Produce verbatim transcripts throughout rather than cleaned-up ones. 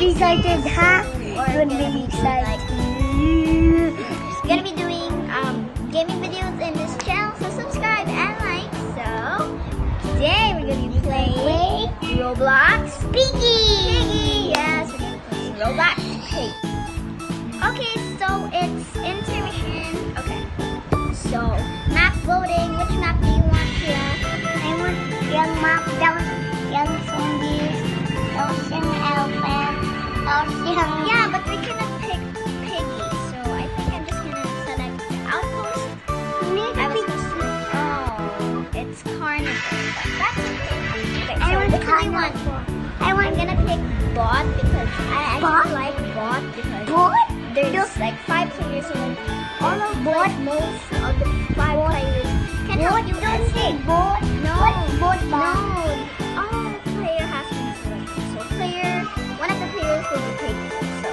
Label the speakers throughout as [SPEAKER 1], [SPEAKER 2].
[SPEAKER 1] be excited, huh? You're really excited.
[SPEAKER 2] We're gonna be doing um, gaming videos in this channel, so subscribe and like. So today we're gonna be playing Roblox Piggy. Piggy, yes, we're gonna play Roblox Piggy. Okay, so it's intermission. Okay, so map voting. Which map do you want here?
[SPEAKER 1] I want young map. That was young zombies. That was young elephant. That was young.
[SPEAKER 2] Yeah, but we cannot pick Piggy, so I think I'm just gonna select the outpost. I was supposed to. Oh, it's carnival. But that's okay. Okay,
[SPEAKER 1] I
[SPEAKER 2] so
[SPEAKER 1] want
[SPEAKER 2] which one do you want?
[SPEAKER 1] I want
[SPEAKER 2] I'm gonna pick bot because I
[SPEAKER 1] Bot?
[SPEAKER 2] actually like bot because
[SPEAKER 1] board.
[SPEAKER 2] there's like five players and all of like, most of the five players can help you
[SPEAKER 1] Don't say
[SPEAKER 2] escape.
[SPEAKER 1] board.
[SPEAKER 2] No,
[SPEAKER 1] What board?
[SPEAKER 2] no. All player has been selected. So player, one of the players will be taken. So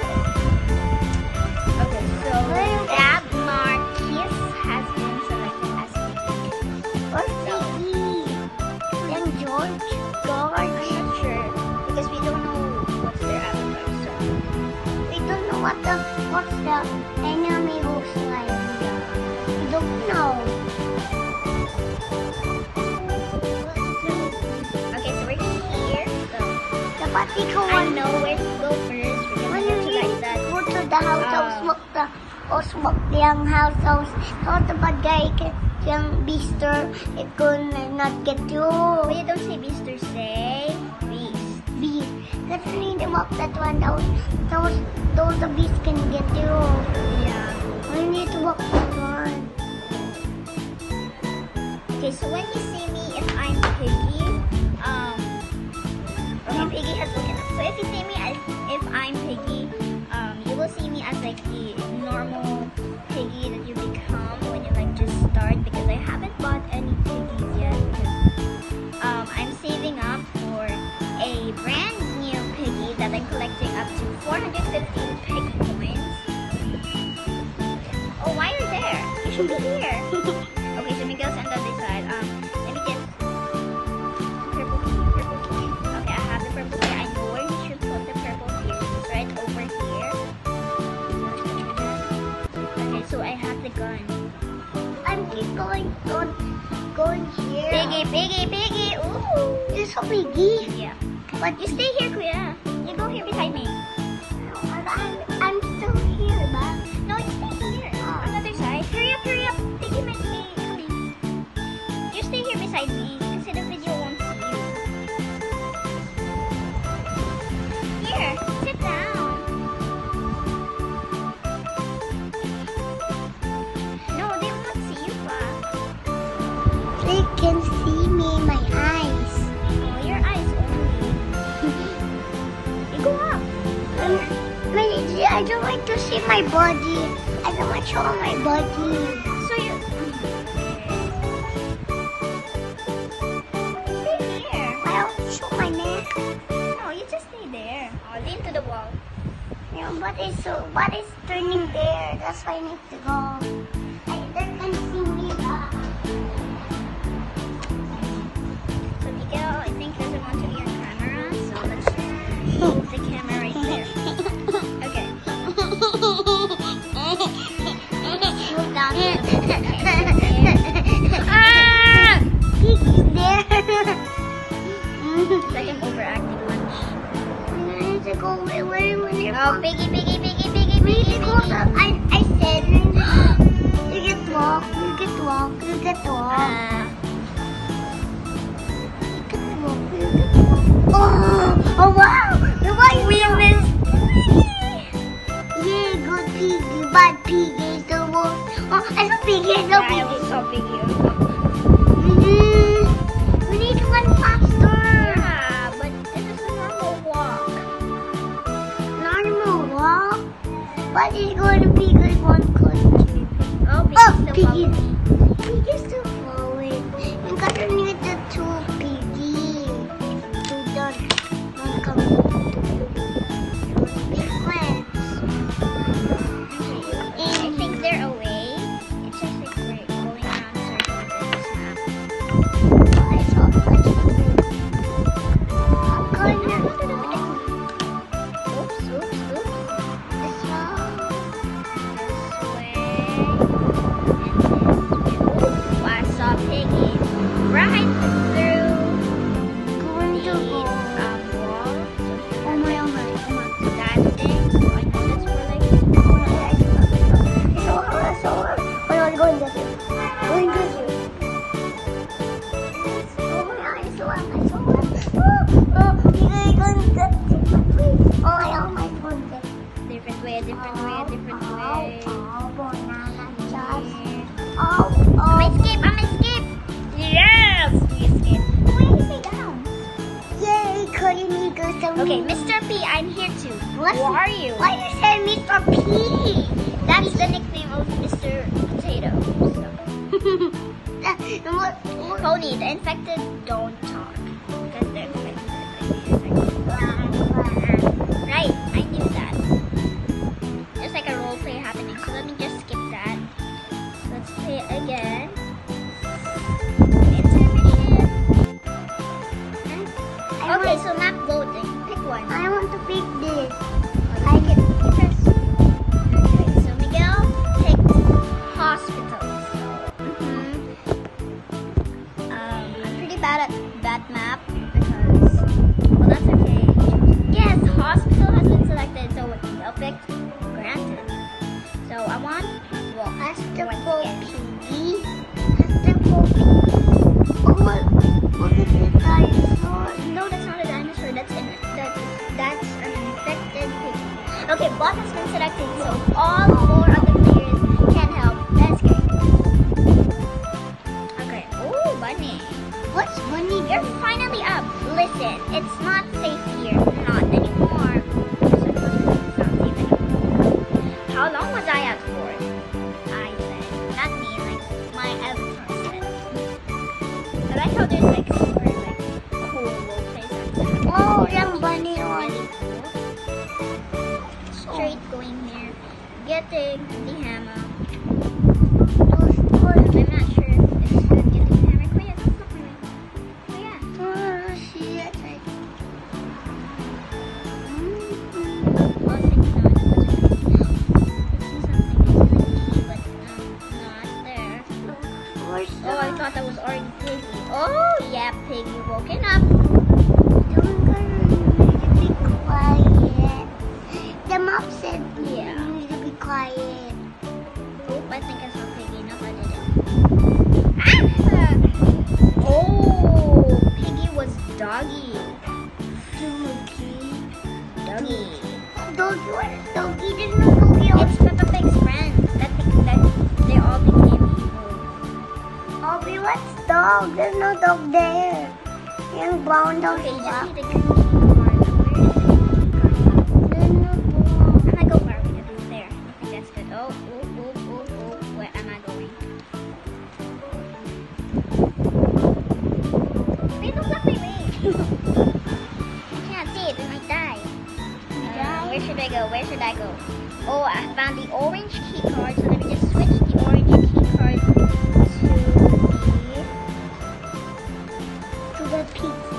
[SPEAKER 2] okay, so Dab Marquis has been selected as Piggy.
[SPEAKER 1] Or Piggy. Then George.
[SPEAKER 2] I'm not sure because we don't know what's their avatar. So
[SPEAKER 1] We don't know what the what's the enemy looks like. We don't know.
[SPEAKER 2] okay, so we're here. So
[SPEAKER 1] Dapat ikaw
[SPEAKER 2] I
[SPEAKER 1] ang
[SPEAKER 2] know where to go first. We're
[SPEAKER 1] when
[SPEAKER 2] gonna
[SPEAKER 1] you
[SPEAKER 2] go to like that.
[SPEAKER 1] go to the house
[SPEAKER 2] uh,
[SPEAKER 1] of smoke the or smoke yung house of so the bad guy can yung beaster it could not get you.
[SPEAKER 2] But you don't say Mister Say Beast.
[SPEAKER 1] Beast. That's really the walk that one those those those the beast can get you.
[SPEAKER 2] Yeah.
[SPEAKER 1] We need to walk that one.
[SPEAKER 2] Okay, so when you see me, if I'm Piggy, um, okay, Piggy has woken up. So if you see me as if I'm Piggy, um, you will see me as like the normal Piggy that you become when you like just start because I haven't bought any Piggies yet because um, I'm saving up for a brand new Piggy that I'm collecting up to four hundred fifty Piggy coins. Oh, why are you there? You should be here. Okay, so Miguel's on the other side. Um, let me get purple key, purple key. Okay, I have the purple key. I know where you should put the purple key. It's right over here. Okay, so I have the gun.
[SPEAKER 1] I'm keep going going going here.
[SPEAKER 2] Piggy, piggy, piggy. Ooh.
[SPEAKER 1] This so Piggy.
[SPEAKER 2] Yeah. But you stay here, Kuya. You go here beside me.
[SPEAKER 1] I'm I'm still here, but
[SPEAKER 2] No, you stay here. On the other side. Hurry up, hurry up. Piggy might be coming. You stay here beside me kasi the video won't see you. Here, sit down. No, they won't see you pa.
[SPEAKER 1] they can see me in my eyes.
[SPEAKER 2] Oh, your eyes only. You go up.
[SPEAKER 1] Um, my, I don't like to see my body. I don't want to show my body.
[SPEAKER 2] So you stay here.
[SPEAKER 1] I don't show my neck.
[SPEAKER 2] No, you just stay there. Oh, lean to the wall.
[SPEAKER 1] Your body so body's turning there. That's why I need to go. I they can see me. Uh,
[SPEAKER 2] So Miguel, I think doesn't want to be on camera, so let's move the camera right there. Okay.
[SPEAKER 1] move down.
[SPEAKER 2] Ah!
[SPEAKER 1] Piggy's there.
[SPEAKER 2] It's like I'm overacting much.
[SPEAKER 1] I need to go where where when you're
[SPEAKER 2] Oh, piggy, piggy, piggy, piggy,
[SPEAKER 1] We need
[SPEAKER 2] piggy,
[SPEAKER 1] to go.
[SPEAKER 2] piggy.
[SPEAKER 1] To, I I said you get to walk. You get to walk. You get to walk.
[SPEAKER 2] Ah.
[SPEAKER 1] Oh, oh wow! The white
[SPEAKER 2] We missed.
[SPEAKER 1] Yeah, good piggy, bad piggy is the worst. Oh, I saw piggy, I saw
[SPEAKER 2] Yeah, I
[SPEAKER 1] piggy.
[SPEAKER 2] was so piggy.
[SPEAKER 1] Mm, we need to run faster.
[SPEAKER 2] Yeah, but this is a normal walk.
[SPEAKER 1] Normal walk. But it's going to be good one country.
[SPEAKER 2] Oh, piggy
[SPEAKER 1] Oh,
[SPEAKER 2] still
[SPEAKER 1] piggy.
[SPEAKER 2] following.
[SPEAKER 1] Piggy's still flowing. You gotta need the two piggy. To the one coming. Big friends.
[SPEAKER 2] I think they're away. It's just like we're going around circles in this map.
[SPEAKER 1] I saw I'm gonna
[SPEAKER 2] Oops. P, I'm here too.
[SPEAKER 1] What's-
[SPEAKER 2] Who are you?
[SPEAKER 1] Why you say Mister P?
[SPEAKER 2] That's the nickname of Mister Potato. So.
[SPEAKER 1] what, what?
[SPEAKER 2] Pony, the infected don't talk. Because they're infected. Right, I knew that. There's like a role play happening, so let me just skip that. Let's play it again. Intermission.
[SPEAKER 1] I
[SPEAKER 2] Okay,
[SPEAKER 1] want,
[SPEAKER 2] so map loading. Pick one.
[SPEAKER 1] I want to pick this.
[SPEAKER 2] I get you first. Okay, so Miguel picked hospitals. Mhm. Um, I'm pretty bad at that map because, well, that's okay. Yes, hospital has been selected, so Miguel picked granted. So I want, well,
[SPEAKER 1] Basketball
[SPEAKER 2] once again.
[SPEAKER 1] piggy. Basketball piggy. Oh my, look at the dinosaur.
[SPEAKER 2] No, that's not a dinosaur. That's an that's that's an infected pig. Okay, bot has been selected, so all four of the players can help. Let's go. Okay. Oh, bunny.
[SPEAKER 1] What's bunny?
[SPEAKER 2] You're finally up. Listen, it's not safe here. Not anymore. It's not safe anymore. How long was I out for? I said, not me, like my avatar said. But I thought there's like super like cool role plays outside.
[SPEAKER 1] Oh, yung bunny
[SPEAKER 2] Really
[SPEAKER 1] one.
[SPEAKER 2] cool. Straight going here, getting the hammer.
[SPEAKER 1] Oh,
[SPEAKER 2] I'm not sure if it's good getting the hammer. Kuya, that's not my way. Kuya.
[SPEAKER 1] oh, shit.
[SPEAKER 2] Oh, I think not. But um, not there.
[SPEAKER 1] Where's
[SPEAKER 2] Oh, I thought that was already Piggy. Oh, yeah, Piggy woken up.
[SPEAKER 1] Don't go to be quiet. The mom said
[SPEAKER 2] Yeah.
[SPEAKER 1] you need to be quiet.
[SPEAKER 2] Oh, I think I saw Piggy. No, I didn't. Ah! Oh, Piggy was Doggy.
[SPEAKER 1] Doggy.
[SPEAKER 2] Doggy.
[SPEAKER 1] Doggy, what is doggy? There's no doggy.
[SPEAKER 2] It's Peppa Pig's friends. That, be- that they all became evil.
[SPEAKER 1] Obi, what's dog? There's no dog there. Yung brown dog.
[SPEAKER 2] Okay, you
[SPEAKER 1] diba?
[SPEAKER 2] just need a key card. Where is it?
[SPEAKER 1] There's no dog.
[SPEAKER 2] I'm gonna go where we can do there. I think that's good. Oh, oh, oh, oh, oh. Where am I going? Wait, don't block my way. I can't see it. I might die. Uh, where should I go? Where should I go? Oh, I found the orange key card. So let me just switch the orange key card to the
[SPEAKER 1] To the pizza.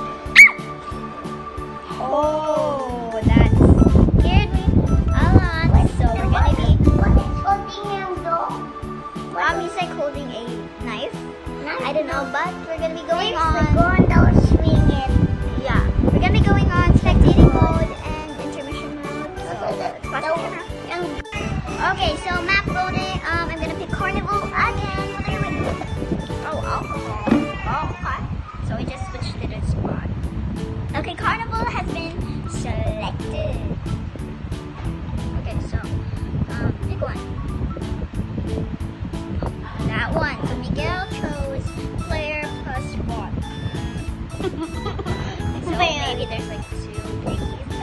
[SPEAKER 2] Oh, that scared me a lot. So we're gonna be.
[SPEAKER 1] What is holding yung dog?
[SPEAKER 2] Um, he's like holding a knife.
[SPEAKER 1] Knife?
[SPEAKER 2] I don't know, but we're gonna be going
[SPEAKER 1] Where's the
[SPEAKER 2] on.
[SPEAKER 1] gun that was swinging?
[SPEAKER 2] Yeah, we're gonna be going on spectating mode and intermission mode. So let's watch the camera.
[SPEAKER 1] Yung
[SPEAKER 2] Okay, so map loading. Um, I'm gonna pick carnival again. What are we doing? Oh, alcohol. Oh, okay. So we just switched to the spot. Okay, carnival has been selected. Okay, so um, pick one. That one. So Miguel chose player plus one. So maybe there's like two piggies.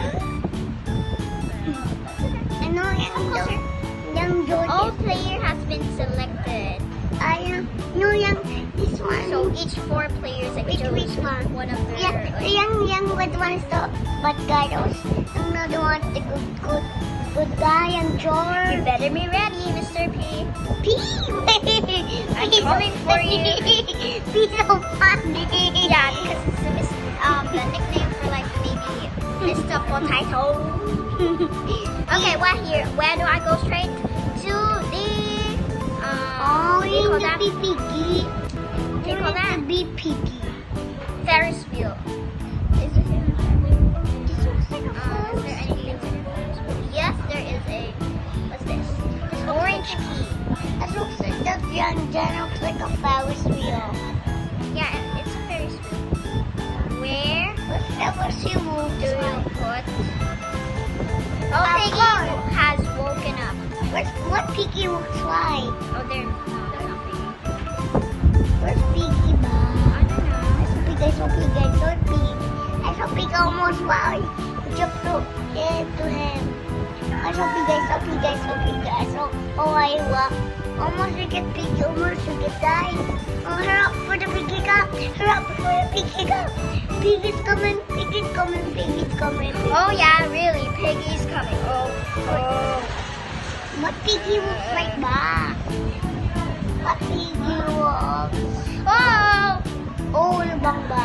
[SPEAKER 1] I know yung dog. Yung dog.
[SPEAKER 2] All player has been selected.
[SPEAKER 1] I no yung this one.
[SPEAKER 2] So each four players like
[SPEAKER 1] Which-
[SPEAKER 2] chose
[SPEAKER 1] which one?
[SPEAKER 2] one of their
[SPEAKER 1] Yang,
[SPEAKER 2] like,
[SPEAKER 1] yang, yang what one is the bad guy? Those, another one, the good, good, good guy, and
[SPEAKER 2] You
[SPEAKER 1] George.
[SPEAKER 2] better be ready, Mister P.
[SPEAKER 1] P.
[SPEAKER 2] I'm coming for you.
[SPEAKER 1] P so funny.
[SPEAKER 2] Yeah, because it's the, mis- um, the nickname for like maybe Mister Potato. Okay, well here, where do I go straight? To the, um,
[SPEAKER 1] Oh,
[SPEAKER 2] what do you
[SPEAKER 1] you
[SPEAKER 2] call
[SPEAKER 1] need
[SPEAKER 2] that?
[SPEAKER 1] to be piggy.
[SPEAKER 2] What do you
[SPEAKER 1] You
[SPEAKER 2] call
[SPEAKER 1] need
[SPEAKER 2] that?
[SPEAKER 1] to be piggy.
[SPEAKER 2] Ferris wheel. Is this even Ferris wheel?
[SPEAKER 1] This looks like a
[SPEAKER 2] Um, is there anything to do Ferris wheel? Yes, there is a, what's this? This orange key.
[SPEAKER 1] That looks like that young Jen looks like a Ferris wheel.
[SPEAKER 2] Yeah, it's a Ferris wheel. Where
[SPEAKER 1] What Ferris wheel moves
[SPEAKER 2] do you
[SPEAKER 1] like?
[SPEAKER 2] put? Oh,
[SPEAKER 1] Of
[SPEAKER 2] Piggy
[SPEAKER 1] course.
[SPEAKER 2] has woken up.
[SPEAKER 1] What's, what Piggy looks like?
[SPEAKER 2] Oh, there. No, that's not Piggy.
[SPEAKER 1] Where's Piggy ba?
[SPEAKER 2] I don't know.
[SPEAKER 1] I saw Piggy, I saw Piggy, I saw Piggy. I saw Piggy almost wow. Jump to get to him. I so Piggy, so Piggy, so Piggy, so oh I walk. Almost we get Piggy, almost we get die. Oh, hurry up for the Piggy cup. Hurry up for the Piggy cup. Piggy's coming, Piggy's coming, Piggy's coming. Piggy.
[SPEAKER 2] Oh yeah, really, Piggy's coming. Oh, oh.
[SPEAKER 1] What Piggy looks like ba? What Piggy looks?
[SPEAKER 2] Oh!
[SPEAKER 1] Oh, lubang ba?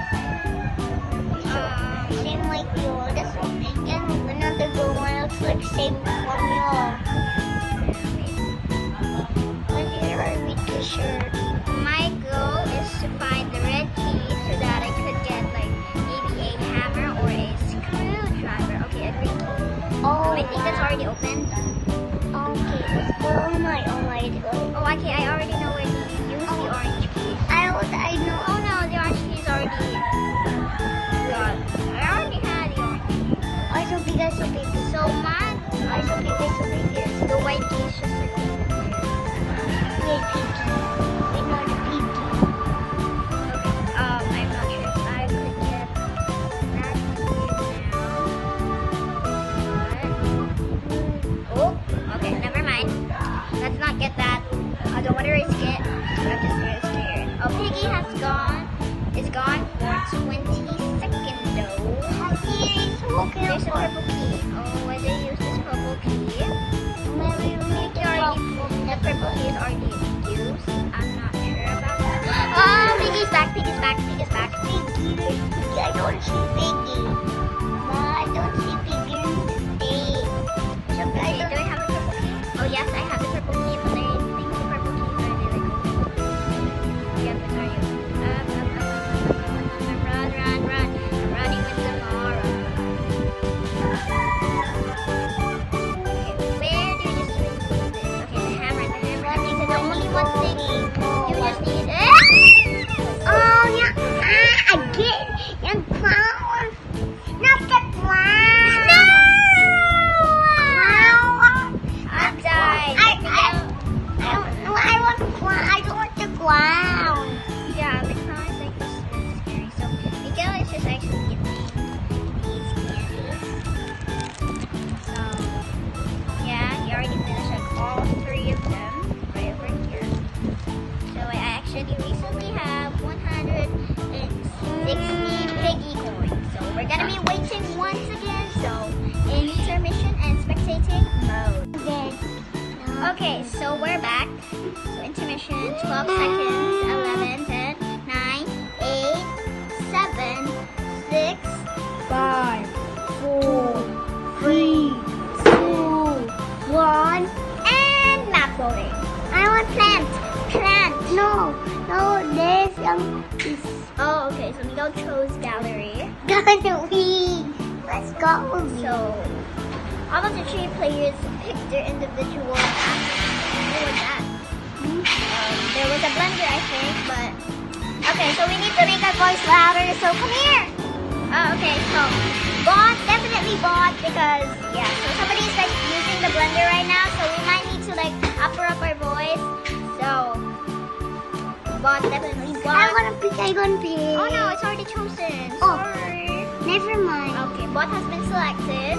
[SPEAKER 2] Um,
[SPEAKER 1] Same like you. That's what. And another girl one looks like same from you. What is your red t-shirt?
[SPEAKER 2] my goal is to find the red key so that I could get like maybe a hammer or a screwdriver. Okay, a green key.
[SPEAKER 1] Oh,
[SPEAKER 2] I think that's already open.
[SPEAKER 1] Okay, let's go. Oh my, oh my, it's going.
[SPEAKER 2] Oh, okay, I already know where to use the orange key.
[SPEAKER 1] I was, I know.
[SPEAKER 2] Oh no, the orange key is already gone. I already had the orange key.
[SPEAKER 1] I so big, I so big.
[SPEAKER 2] So mine,
[SPEAKER 1] I so big, I so big. Yes.
[SPEAKER 2] the white key is just like
[SPEAKER 1] Wait, Piggy. Wait, not the Piggy.
[SPEAKER 2] okay. Um, I'm not sure if I could get that key now. But, oh, okay, never mind. Let's not get that. I don't want to risk it. I'm just very scared. Oh, Piggy has gone. Is gone for twenty seconds though.
[SPEAKER 1] I see it's okay.
[SPEAKER 2] There's a purple key. Oh, why did I use this purple key?
[SPEAKER 1] Maybe we make it
[SPEAKER 2] Already, the purple key is already used. I'm not sure about that. Oh, Piggy's back. Piggy's back. Piggy's back.
[SPEAKER 1] Piggy. Piggy. I don't see Piggy. Ma, I don't see Piggy in the state. So, I
[SPEAKER 2] Okay,
[SPEAKER 1] don't
[SPEAKER 2] do I have a purple key? Oh yes, I have the purple key, but I think the purple key is already like open. Yep, it's already open. Um, um, um, um, um, um, run, run, run. I'm running with Samara. Okay, where do you just use this? Okay, the hammer, the hammer. I think the only one thing you just need.
[SPEAKER 1] Oh, yeah. Ah, again. Yung clown. Not the clown.
[SPEAKER 2] No!
[SPEAKER 1] Clown.
[SPEAKER 2] I died.
[SPEAKER 1] I, I, I don't know. I want the clown. I don't want the clown.
[SPEAKER 2] Yeah, the clown is like this really scary. So Miguel is just actually giving these candies. So yeah, he already finished like all three of them right over here. So I actually recently have one hundred sixty piggy coins. So we're gonna be waiting once again. So intermission and spectating mode.
[SPEAKER 1] Then,
[SPEAKER 2] Okay, so we're back. So intermission, twelve seconds, eleven, ten, nine, eight, seven, six,
[SPEAKER 1] five, four, three, two, one.
[SPEAKER 2] and not loading.
[SPEAKER 1] I want plant.
[SPEAKER 2] Plant.
[SPEAKER 1] No, no, there's um, this
[SPEAKER 2] Oh, okay, so Miguel chose gallery.
[SPEAKER 1] gallery. Let's go.
[SPEAKER 2] So all of the three players picked their individual assets. What was that? Um, there was a blender, I think, but okay, so we need to make our voice louder. So come here. Oh, okay, so bot, definitely bot because yeah. So somebody's like using the blender right now, so we might need to like upper up our voice. So bot, definitely
[SPEAKER 1] I
[SPEAKER 2] bot.
[SPEAKER 1] want to pick. I want to pick.
[SPEAKER 2] Oh no, it's already chosen.
[SPEAKER 1] Oh.
[SPEAKER 2] Sorry.
[SPEAKER 1] Never mind.
[SPEAKER 2] Okay, bot has been selected.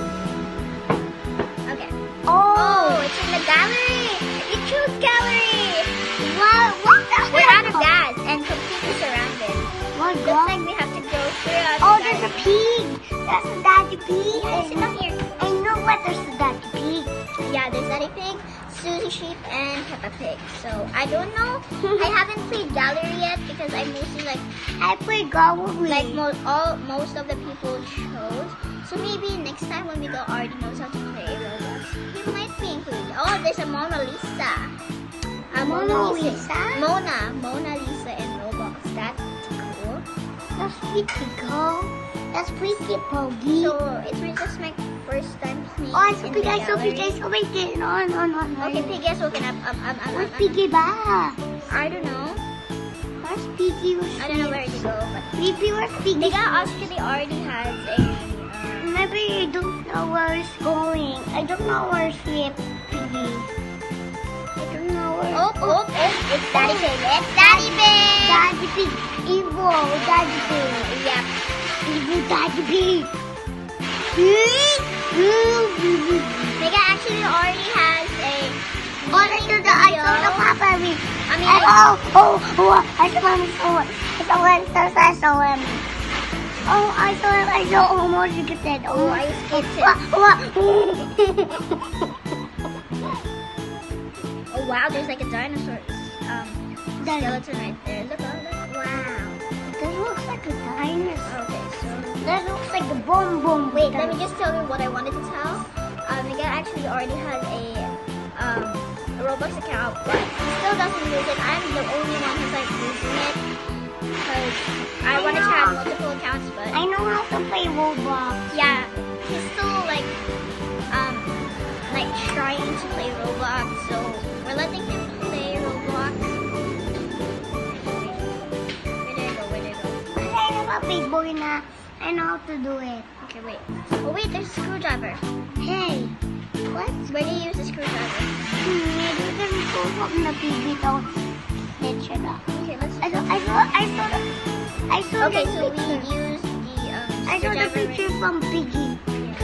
[SPEAKER 2] Okay.
[SPEAKER 1] Oh,
[SPEAKER 2] Oh, it's in the gallery. You choose gallery.
[SPEAKER 1] what? What the
[SPEAKER 2] We're out of
[SPEAKER 1] hell?
[SPEAKER 2] gas and completely surrounded.
[SPEAKER 1] What?
[SPEAKER 2] Looks
[SPEAKER 1] God?
[SPEAKER 2] like we have to go through. out
[SPEAKER 1] Oh,
[SPEAKER 2] the
[SPEAKER 1] there's a
[SPEAKER 2] gallery.
[SPEAKER 1] pig. That's a daddy pig.
[SPEAKER 2] Yeah, sit down here.
[SPEAKER 1] I know what there's a daddy pig.
[SPEAKER 2] Yeah, there's Daddy Pig, Susie Sheep, and Peppa Pig. So I don't know. I haven't played gallery yet because I mostly like
[SPEAKER 1] I play gallery.
[SPEAKER 2] like mo all most of the people chose. So maybe next time when we go already knows how to play Roblox, he might be included. Oh, there's a Mona Lisa. A
[SPEAKER 1] Mona Lisa?
[SPEAKER 2] Mona, Mona Lisa in Roblox. That's cool.
[SPEAKER 1] That's pretty cool. That's pretty poggy.
[SPEAKER 2] So it's really just my first time playing.
[SPEAKER 1] Oh, I saw
[SPEAKER 2] in
[SPEAKER 1] pig.
[SPEAKER 2] the
[SPEAKER 1] I saw pig. I
[SPEAKER 2] gallery.
[SPEAKER 1] saw pig. No, no, no, no.
[SPEAKER 2] Okay, Piggy is woken up. Um, um, um,
[SPEAKER 1] Where's
[SPEAKER 2] um, um,
[SPEAKER 1] Piggy ba?
[SPEAKER 2] I don't know.
[SPEAKER 1] Where's Piggy?
[SPEAKER 2] I don't know where to go, but
[SPEAKER 1] Maybe where's Piggy?
[SPEAKER 2] Miguel actually already has a. Uh,
[SPEAKER 1] Maybe I don't know where it's going. I don't know where's Piggy. I don't know where.
[SPEAKER 2] oh, oh, oh! It's Daddy Pig. It's Daddy Pig.
[SPEAKER 1] Daddy Pig. Evil Daddy Pig.
[SPEAKER 2] Yep.
[SPEAKER 1] Evil Daddy Pig.
[SPEAKER 2] Miguel actually already has a.
[SPEAKER 1] Oh, I saw the, I saw the Papa me.
[SPEAKER 2] I mean,
[SPEAKER 1] And,
[SPEAKER 2] like,
[SPEAKER 1] oh, oh, oh, I saw him, I saw him. I saw him, I saw him. Oh, I saw him, I saw almost, you could say,
[SPEAKER 2] oh,
[SPEAKER 1] oh,
[SPEAKER 2] I skipped it. Oh wow, there's like a dinosaur um, skeleton right there. Look, oh, look. Wow.
[SPEAKER 1] This looks like a dinosaur.
[SPEAKER 2] Okay, so
[SPEAKER 1] That looks like a boom boom.
[SPEAKER 2] wait, let me just tell you what I wanted to tell. Um, Miguel actually already has a um a Roblox account, but he still doesn't use it. I'm the only one who's like using it because I,
[SPEAKER 1] I
[SPEAKER 2] wanted to
[SPEAKER 1] know.
[SPEAKER 2] have multiple accounts, but
[SPEAKER 1] I know how to play Roblox.
[SPEAKER 2] yeah, he's still like um like trying to play Roblox, so we're letting him play Roblox. Where did I go? Where did I go?
[SPEAKER 1] I know a big boy na. I know how to do it.
[SPEAKER 2] Okay, wait. Oh wait, there's a screwdriver.
[SPEAKER 1] Hey, what?
[SPEAKER 2] Where do you use the screwdriver?
[SPEAKER 1] Hmm, maybe we can pull up the piggy down. Let's check out.
[SPEAKER 2] Okay, let's.
[SPEAKER 1] I saw, I saw, I saw the, I saw
[SPEAKER 2] Okay,
[SPEAKER 1] the
[SPEAKER 2] so we
[SPEAKER 1] picture.
[SPEAKER 2] use the um.
[SPEAKER 1] I saw the
[SPEAKER 2] screwdriver
[SPEAKER 1] picture
[SPEAKER 2] right-
[SPEAKER 1] from Piggy.
[SPEAKER 2] Yeah.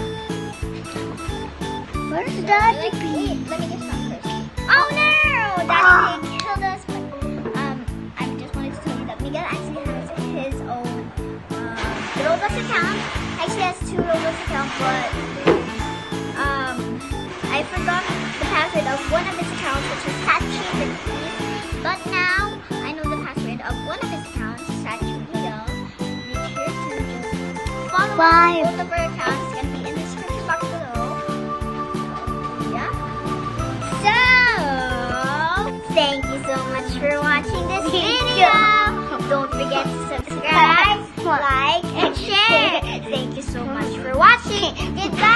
[SPEAKER 1] Where's
[SPEAKER 2] So,
[SPEAKER 1] that
[SPEAKER 2] wait,
[SPEAKER 1] piggy?
[SPEAKER 2] wait, let me get some first. Oh no! That
[SPEAKER 1] Ah.
[SPEAKER 2] pig killed us. But, um, I just wanted to tell you that Miguel actually has his own um Roblox account. Actually has two Roblox accounts, but um, I forgot the password of one of his accounts, which is Sachi the Thief. But now I know the password of one of his accounts, Sachi Miguel. Make sure to just follow
[SPEAKER 1] Five.
[SPEAKER 2] both of our accounts. It's gonna be in the description box below. Yeah. So thank you so much for watching this video. Don't forget to subscribe, like, and share. Thank you so much for watching. Goodbye.